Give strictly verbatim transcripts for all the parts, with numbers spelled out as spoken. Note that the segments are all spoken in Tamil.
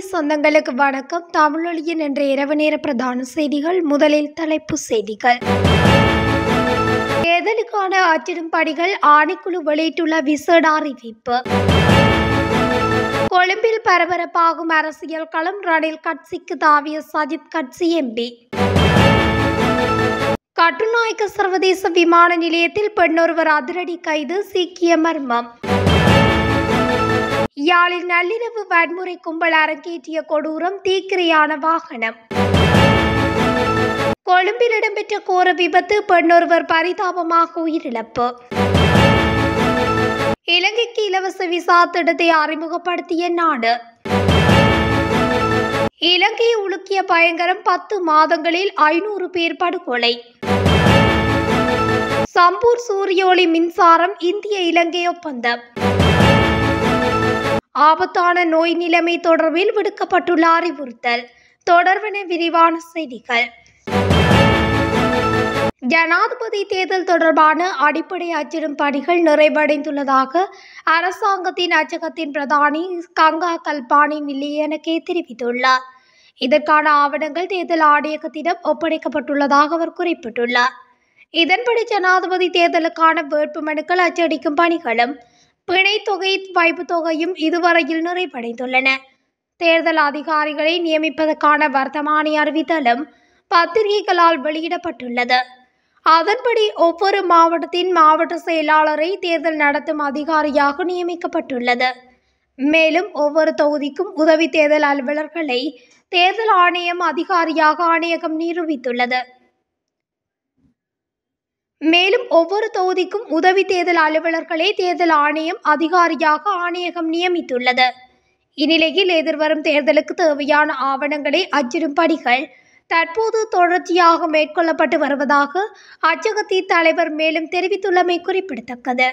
சொந்தங்களுக்கு வணக்கம். தமிழொலியின் என்ற இரவு நேர பிரதான செய்திகள். முதலில் தலைப்பு செய்திகள். தேர்தலுக்கான அச்சிடும் பணிகள் ஆணைக்குழு வெளியிட்டுள்ள விசேட அறிவிப்பு. கொழும்பில் பரபரப்பாகும் அரசியல் களம். ரணில் கட்சிக்கு தாவிய சஜித் கட்சி எம்பி. கட்டுநாயக்க சர்வதேச விமான நிலையத்தில் பெண்ணொருவர் அதிரடி கைது. சீக்கிய மர்மம். யாழில் நள்ளிரவு வன்முறை கும்பல் அரங்கேற்றிய கொடூரம். தீக்கிரையான வாகனம். கொழும்பில் இடம்பெற்ற கோர விபத்து. பெண்ணொருவர் பரிதாபமாக உயிரிழப்பு. இலங்கைக்கு இலவச விசா திட்டத்தை அறிமுகப்படுத்திய நாடு. இலங்கையை உலுக்கிய பயங்கரம். பத்து மாதங்களில் ஐநூறு பேர் படுகொலை. சம்பூர் சூரிய ஒளி மின்சாரம் இந்திய இலங்கை ஒப்பந்தம். ஆபத்தான நோய் நிலைமை தொடர்பில் விடுக்கப்பட்டுள்ள அறிவுறுத்தல். தொடர்பான விரிவான செய்திகள். ஜனாதிபதி தேர்தல் தொடர்பான அடிப்படை அச்சிடும் பணிகள் நிறைவடைந்துள்ளதாக அரசாங்கத்தின் அச்சகத்தின் பிரதானி கங்கா கல்பானி நிலையனக்கே தெரிவித்துள்ளார். இதற்கான ஆவணங்கள் தேர்தல் ஆணையகத்திடம் ஒப்படைக்கப்பட்டுள்ளதாக அவர் குறிப்பிட்டுள்ளார். இதன்படி ஜனாதிபதி தேர்தலுக்கான வேட்புமனுக்கள் அச்சடிக்கும் பணிகளும் பிணை தொகை வைப்பு தொகையும் இதுவரையில் நிறைவடைந்துள்ளன. தேர்தல் அதிகாரிகளை நியமிப்பதற்கான வர்த்தமானி அறிவித்தலும் பத்திரிகைகளால் வெளியிடப்பட்டுள்ளது. அதன்படி ஒவ்வொரு மாவட்டத்தின் மாவட்ட செயலாளரை தேர்தல் நடத்தும் அதிகாரியாக நியமிக்கப்பட்டுள்ளது. மேலும் ஒவ்வொரு தொகுதிக்கும் உதவி தேர்தல் அலுவலர்களை தேர்தல் ஆணையம் அதிகாரியாக ஆணையகம் நிரூபித்துள்ளது. மேலும் ஒவ்வொரு தொகுதிக்கும் உதவி தேர்தல் அலுவலர்களை தேர்தல் ஆணையம் அதிகாரியாக ஆணையகம் நியமித்துள்ளது. இந்நிலையில் எதிர்வரும் தேர்தலுக்கு தேவையான ஆவணங்களை அச்சிடும் பணிகள் தற்போது தொடர்ச்சியாக மேற்கொள்ளப்பட்டு வருவதாக அச்சகத்தின் தலைவர் மேலும் தெரிவித்துள்ளமை குறிப்பிடத்தக்கது.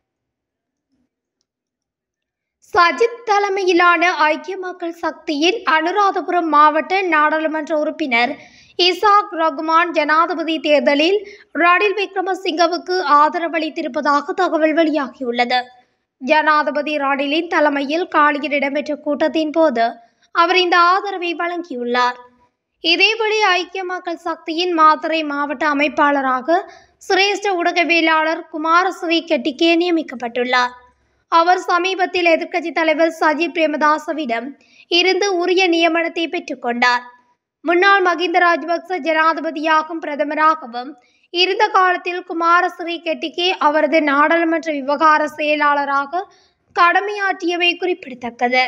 சஜித் தலைமையிலான ஐக்கிய மக்கள் சக்தியின் அனுராதபுரம் மாவட்ட நாடாளுமன்ற உறுப்பினர் இசாக் ரகுமான் ஜனாதிபதி தேர்தலில் ரணில் விக்ரமசிங்கவுக்கு ஆதரவளித்திருப்பதாக தகவல் வெளியாகியுள்ளது. ஜனாதிபதி ரணிலின் தலைமையில் காலியில் இடம்பெற்ற கூட்டத்தின் போது அவர் இந்த ஆதரவை வழங்கியுள்ளார். இதேபடி ஐக்கிய மக்கள் சக்தியின் மாத்தறை மாவட்ட அமைப்பாளராக சிரேஷ்ட ஊடகவியலாளர் குமாரஸ்ரீ கெட்டிக்கே நியமிக்கப்பட்டுள்ளார். அவர் சமீபத்தில் எதிர்க்கட்சித் தலைவர் சஜித் பிரேமதாசவிடம் இருந்து உரிய நியமனத்தை பெற்றுக்கொண்டார். முன்னாள் மகிந்த ராஜபக்ச ஜனாதிபதியாகவும் பிரதமராகவும் இருந்த காலத்தில் குமாரஸ்ரீ கெட்டிக்கே அவரது நாடாளுமன்ற விவகார செயலாளராக கடமையாற்றியவை குறிப்பிடத்தக்கது.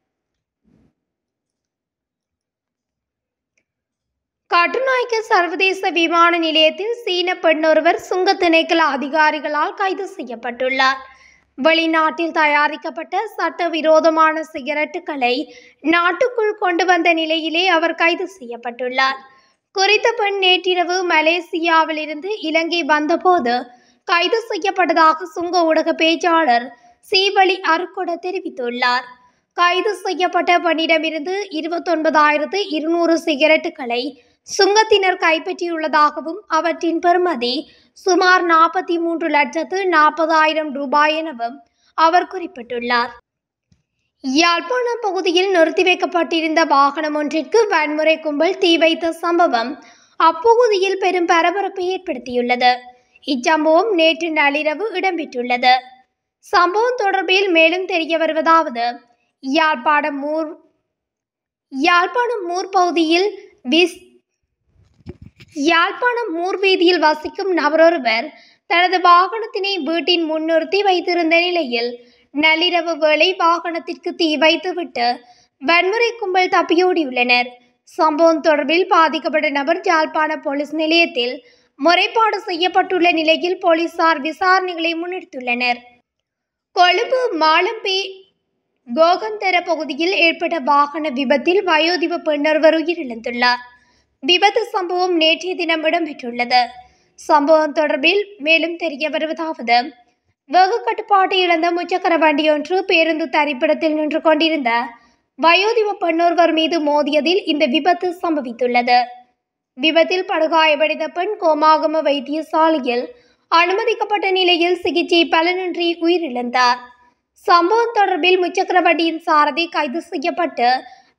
கட்டுநாயக்க சர்வதேச விமான நிலையத்தில் சீன பெண்ணொருவர் சுங்க திணைக்கள அதிகாரிகளால் கைது செய்யப்பட்டுள்ளார். வெளிநாட்டில் தயாரிக்கப்பட்ட சட்டவிரோதமான சிகரெட்டுகளை நாட்டுக்குள் கொண்டு வந்த நிலையிலே அவர் கைது செய்யப்பட்டுள்ளார். குறித்த பெண் நேற்றிரவு மலேசியாவில் இருந்து இலங்கை வந்தபோது கைது செய்யப்பட்டதாக சுங்க ஊடக பேச்சாளர் சீவலி அருக்கொட தெரிவித்துள்ளார். கைது செய்யப்பட்ட பெண்ணிடமிருந்து இருபத்தி ஒன்பதாயிரத்து இருநூறு சிகரெட்டுகளை சுங்கத்தினர் கைப்பற்றியுள்ளதாகவும் அவற்றின் பெறுமதி சுமார் நாற்பத்தி மூன்று லட்சத்து நாற்பதாயிரம் ரூபாய் எனவும் அவர் குறிப்பிட்டுள்ளார். யாழ்ப்பாணம் பகுதியில் நிறுத்தி வைக்கப்பட்டிருந்த வாகனம் ஒன்றிற்கு வன்முறை கும்பல் தீ வைத்த சம்பவம் அப்பகுதியில் பெரும் பரபரப்பை ஏற்படுத்தியுள்ளது. இச்சம்பவம் நேற்று நள்ளிரவு இடம்பெற்றுள்ளது. சம்பவம் தொடர்பில் மேலும் தெரிய வருவதாவது, யாழ்ப்பாணம் மூர் யாழ்ப்பாணம் மூர் பகுதியில் விஸ் யாழ்ப்பாணம் மூர் வீதியில் வசிக்கும் நபரொருவர் தனது வாகனத்தினை வீட்டின் முன்னிறுத்தி வைத்திருந்த நிலையில் நள்ளிரவு வேளை வாகனத்திற்கு தீ வைத்துவிட்டு வன்முறை கும்பல் தப்பியோடியுள்ளனர். சம்பவம் தொடர்பில் பாதிக்கப்பட்ட நபர் யாழ்ப்பாண போலீஸ் நிலையத்தில் முறைப்பாடு செய்யப்பட்டுள்ள நிலையில் போலீசார் விசாரணைகளை முன்னெடுத்துள்ளனர். கொழும்பு மாலம்பே கோகந்தர பகுதியில் ஏற்பட்ட வாகன விபத்தில் வயோதிப பெண்ணொருவர் உயிரிழந்துள்ளார். விபத்து சம்பவம் நேற்றைய தினம் இடம்பெற்றுள்ளது. சம்பவம் தொடர்பில் மேலும் தெரிய வருவதாவது, வேக கட்டுப்பாட்டை இழந்த முச்சக்கர வண்டியொன்று பேருந்து தரிப்பிடத்தில் நின்று கொண்டிருந்த வயோதிப பெண்ணொருவர் மீது மோதியதில் இந்த விபத்து சம்பவித்துள்ளது. விபத்தில் படுகாயமடைந்த பெண் கோமாகம வைத்தியசாலையில் அனுமதிக்கப்பட்ட நிலையில் சிகிச்சை பலனின்றி உயிரிழந்தார். சம்பவம் தொடர்பில் முச்சக்கர வண்டியின் சாரதி கைது செய்யப்பட்டு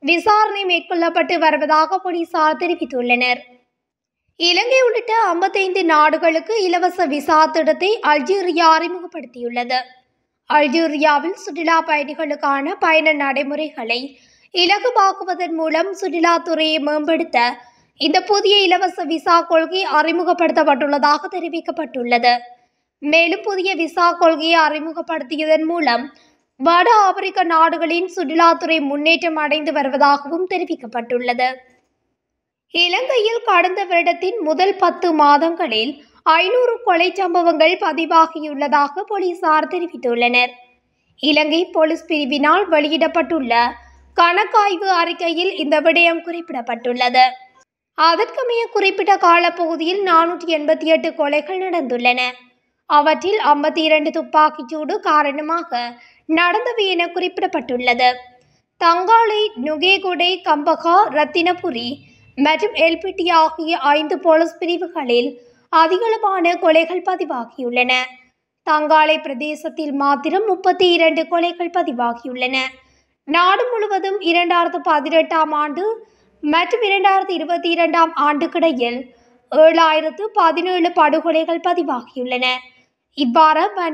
விசாரணை மேற்கொள்ளப்பட்டு வருவதாக போலீசார் தெரிவித்துள்ளனர். இலங்கை உள்ளிட்ட ஐம்பத்தைந்து நாடுகளுக்கு இலவச விசா திட்டத்தை அல்ஜீரியா அறிமுகப்படுத்தியுள்ளது. அல்ஜீரியாவில் சுற்றுலா பயணிகளுக்கான பயண நடைமுறைகளை இலகுவாக்குவதன் மூலம் சுற்றுலாத்துறையை மேம்படுத்த இந்த புதிய இலவச விசா கொள்கை அறிமுகப்படுத்தப்பட்டுள்ளதாக தெரிவிக்கப்பட்டுள்ளது. மேலும் புதிய விசா கொள்கையை அறிமுகப்படுத்தியதன் மூலம் வட ஆப்பிரிக்க நாடுகளின் சுற்றுலாத்துறை முன்னேற்றம் அடைந்து வருவதாகவும் தெரிவிக்கப்பட்டுள்ளது. இலங்கையில் கடந்த வருடத்தின் முதல் பத்து மாதங்களில் ஐநூறு கொலை சம்பவங்கள் பதிவாகியுள்ளதாக போலீசார் தெரிவித்துள்ளனர். இலங்கை போலீஸ் பிரிவினால் வெளியிடப்பட்டுள்ள கணக்காய்வு அறிக்கையில் இந்த விடயம் குறிப்பிடப்பட்டுள்ளது. அதற்கமைய குறிப்பிட்ட காலப்பகுதியில் நானூற்றி எண்பத்தி எட்டு கொலைகள் நடந்துள்ளன. அவற்றில் ஐம்பத்தி இரண்டு துப்பாக்கிச்சூடு காரணமாக நடந்தவை என குறிப்பிடப்பட்டுள்ளது. தங்காலை, நுகேகுடை, கம்பகா, ரத்தினபுரி மற்றும் எல்பிட்டி ஆகிய ஐந்து போலீஸ் பிரிவுகளில் அதிகளவான கொலைகள் பதிவாகியுள்ளன. தங்காலை பிரதேசத்தில் மாத்திரம் முப்பத்தி இரண்டு கொலைகள் பதிவாகியுள்ளன. நாடு முழுவதும் இரண்டாயிரத்து பதினெட்டாம் ஆண்டு மற்றும் இரண்டாயிரத்தி இருபத்தி இரண்டாம் ஆண்டுக்கிடையில் ஏழாயிரத்து பதினேழு படுகொலைகள் பதிவாகியுள்ளன. இவ்வாறு வன்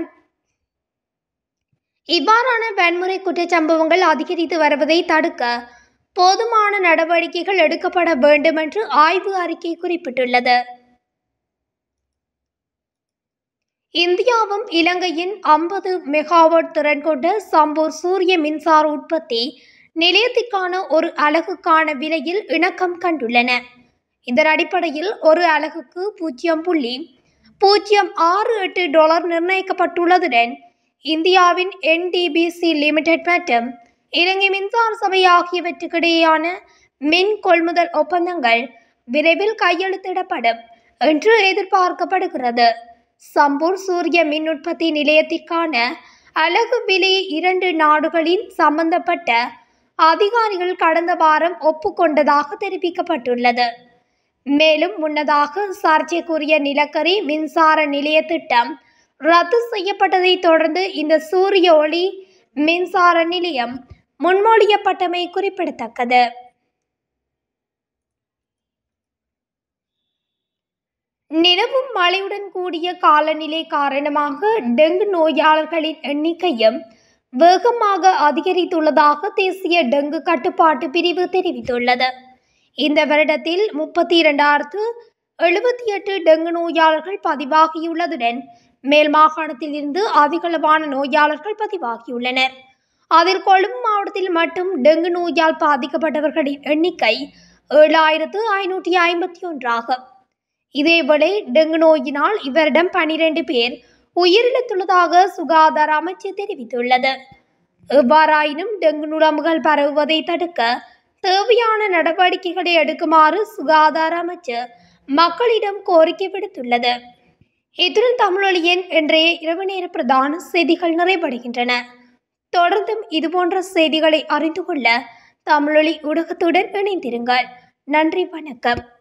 இவ்வாறான வன்முறை குற்றச்சம்பவங்கள் அதிகரித்து வருவதை தடுக்க போதுமான நடவடிக்கைகள் எடுக்கப்பட வேண்டும் என்று ஆய்வு அறிக்கை குறிப்பிட்டுள்ளது. இந்தியாவும் இலங்கையின் ஐம்பது மெகாவாட் திறன் கொண்ட சம்பூர் சூரிய மின்சார உற்பத்தி நிலையத்திற்கான ஒரு அலகுக்கான விலையில் இணக்கம் கண்டுள்ளன. இதன் அடிப்படையில் ஒரு அலகுக்கு பூஜ்ஜியம் புள்ளி பூஜ்ஜியம் ஆறு எட்டு டாலர் நிர்ணயிக்கப்பட்டுள்ளதுடன் இந்தியாவின் என்டிபிசி லிமிடெட் மற்றும் இலங்கை மின்சார சபை ஆகியவற்றுக்கிடையேயான மின் கொள்முதல் ஒப்பந்தங்கள் விரைவில் கையெழுத்திடப்படும் என்று எதிர்பார்க்கப்படுகிறது. சம்பூர் சூரிய மின் உற்பத்தி நிலையத்திற்கான அலகு விலையை இரண்டு நாடுகளின் சம்பந்தப்பட்ட அதிகாரிகள் கடந்த வாரம் ஒப்புக்கொண்டதாக தெரிவிக்கப்பட்டுள்ளது. மேலும் முன்னதாக சர்ச்சைக்குரிய நிலக்கரி மின்சார நிலைய திட்டம் ரத்து செய்யப்பட்டதை தொடர்ந்து இந்த சூரிய ஒளி மின்சார நிலையம் முன்மொழியப்பட்டமை குறிப்பிடத்தக்கது. நிலவும் மழையுடன் கூடிய காலநிலை காரணமாக டெங்கு நோயாளர்களின் எண்ணிக்கையும் வேகமாக அதிகரித்துள்ளதாக தேசிய டெங்கு கட்டுப்பாட்டு பிரிவு தெரிவித்துள்ளது. இந்த வருடத்தில் முப்பத்தி இரண்டாயிரத்து எழுபத்தி எட்டு டெங்கு நோயாளர்கள் பதிவாகியுள்ளதுடன் மேல் மாகாணத்தில் இருந்து அதிகளவான நோயாளர்கள் பதிவாகியுள்ளனர். அதில் கொழும்பு மாவட்டத்தில் மட்டும் டெங்கு நோயால் பாதிக்கப்பட்டவர்களின் எண்ணிக்கை ஏழாயிரத்து ஐநூற்றி ஐம்பத்தி ஒன்றாகும். இதேவேளை டெங்கு நோயினால் இவரிடம் பனிரெண்டு பேர் உயிரிழந்துள்ளதாக சுகாதார அமைச்சு தெரிவித்துள்ளது. எவ்வாறாயினும் டெங்கு நுளம்புகள் பரவுவதை தடுக்க தேவையான நடவடிக்கைகளை எடுக்குமாறு சுகாதார அமைச்சு மக்களிடம் கோரிக்கை விடுத்துள்ளது. இத்துடன் தமிழொலியின் இன்றைய இரவு நேர பிரதான செய்திகள் நிறைவடைகின்றன. தொடர்ந்தும் இதுபோன்ற செய்திகளை அறிந்து கொள்ள தமிழொலி ஊடகத்துடன் இணைந்திருங்கள். நன்றி, வணக்கம்.